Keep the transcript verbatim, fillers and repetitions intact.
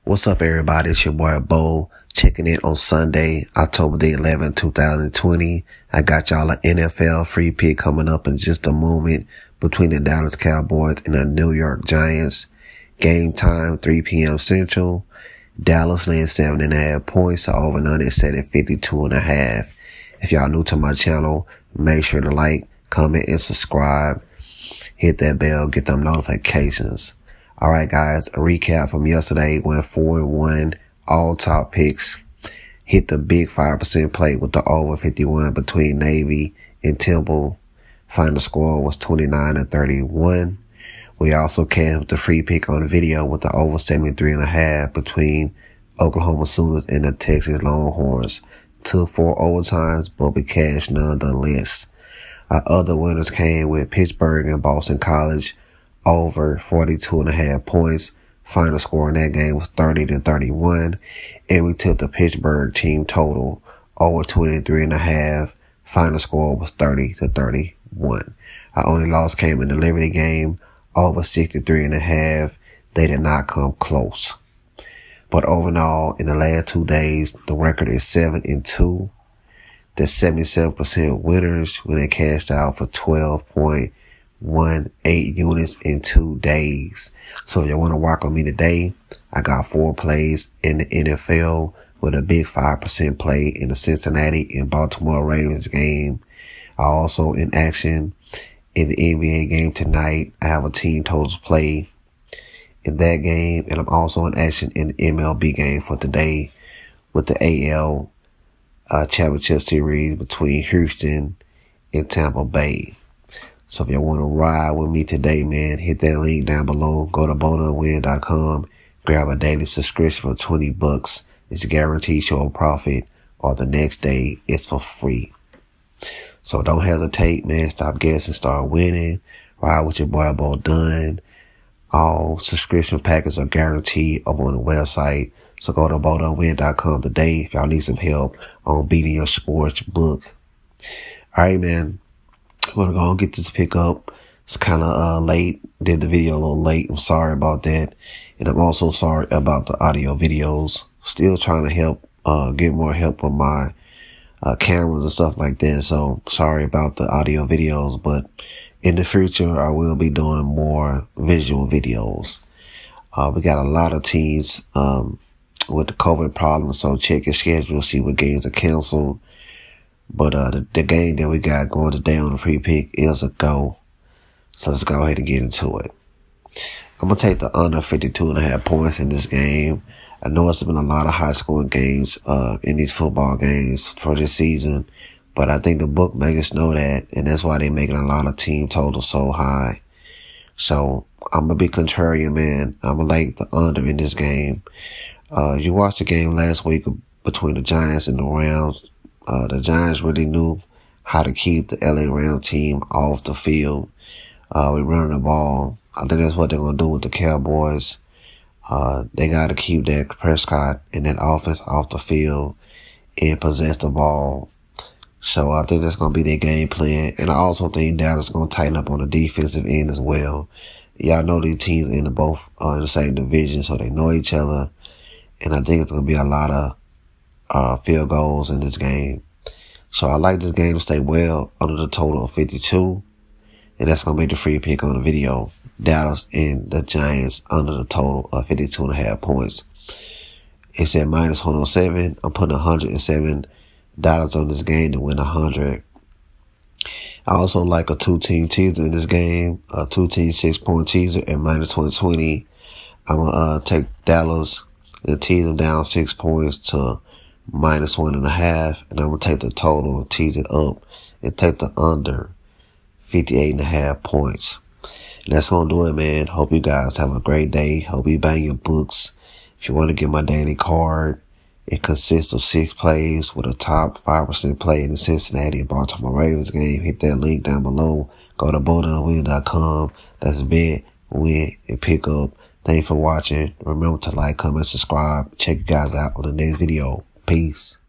What's up, everybody? It's your boy Bo, checking in on Sunday, October the eleventh, two thousand twenty. I got y'all an N F L free pick coming up in just a moment between the Dallas Cowboys and the New York Giants. Game time, three p m Central. Dallas laying seven and a half points. So over and under is set at fifty-two and a half. If y'all new to my channel, make sure to like, comment, and subscribe. Hit that bell, get them notifications. All right, guys, a recap from yesterday. Went four and one, all top picks. Hit the big five percent play with the over fifty-one between Navy and Temple. Final score was twenty-nine and thirty-one. We also came with the free pick on the video with the over seventy-three and a half between Oklahoma Sooners and the Texas Longhorns. Took four overtimes, but we cashed nonetheless. Our other winners came with Pittsburgh and Boston College. Over forty-two and a half points. Final score in that game was thirty to thirty-one. And we took the Pittsburgh team total over twenty-three and a half. Final score was thirty to thirty-one. Our only loss came in the Liberty game, over sixty-three and a half. They did not come close. But overall, in the last two days, the record is seven and two. The seventy-seven percent winners when they cashed out for twelve point one eight units in two days. So if you want to rock on me today, I got four plays in the N F L with a big five percent play in the Cincinnati and Baltimore Ravens game. I also in action in the N B A game tonight. I have a team totals play in that game, and I'm also in action in the M L B game for today with the A L uh, Championship Series between Houston and Tampa Bay. So if you want to ride with me today, man, hit that link down below. Go to bo dun win dot com. Grab a daily subscription for twenty bucks. It's guaranteed show profit, or the next day it's for free. So don't hesitate, man. Stop guessing, start winning. Ride with your boy Bo Dunn. All subscription packages are guaranteed over on the website. So go to bo dun win dot com today if y'all need some help on beating your sports book. All right, man. I'm going to go and get this pick up. It's kind of uh, late. Did the video a little late. I'm sorry about that. And I'm also sorry about the audio videos. Still trying to help, uh, get more help with my uh, cameras and stuff like that. So sorry about the audio videos. But in the future, I will be doing more visual videos. Uh, we got a lot of teams um, with the COVID problem. So check your schedule, see what games are canceled. But uh, the, the game that we got going today on the free pick is a go. So let's go ahead and get into it. I'm going to take the under fifty-two and a half points in this game. I know it's been a lot of high scoring games uh, in these football games for this season. But I think the bookmakers know that. And that's why they're making a lot of team totals so high. So I'm going to be contrarian, man. I'm going to like the under in this game. Uh, you watched the game last week between the Giants and the Rams. Uh, the Giants really knew how to keep the L A Rams team off the field. Uh, we running the ball. I think that's what they're going to do with the Cowboys. Uh, they got to keep that Prescott and that offense off the field and possess the ball. So I think that's going to be their game plan. And I also think Dallas is going to tighten up on the defensive end as well. Y'all know these teams in the both uh, in the same division, so they know each other. And I think it's going to be a lot of Uh, field goals in this game. So I like this game to stay well under the total of fifty-two. And that's going to be the free pick on the video. Dallas and the Giants under the total of fifty-two and a half points. It's at minus one oh seven. I'm putting one hundred seven dollars on this game to win one hundred. I also like a two-team teaser in this game. A two-team six-point teaser at minus one twenty. I'm going to uh, take Dallas and tease them down six points to minus one and a half, and I'm going to take the total and tease it up and take the under fifty-eight and a half points. And that's going to do it, man. Hope you guys have a great day. Hope you bang your books. If you want to get my daily card, it consists of six plays with a top five percent play in the Cincinnati and Baltimore Ravens game. Hit that link down below. Go to bo dun win dot com. That's bet, win, and pick up. Thanks for watching. Remember to like, comment, subscribe. Check you guys out on the next video. Peace.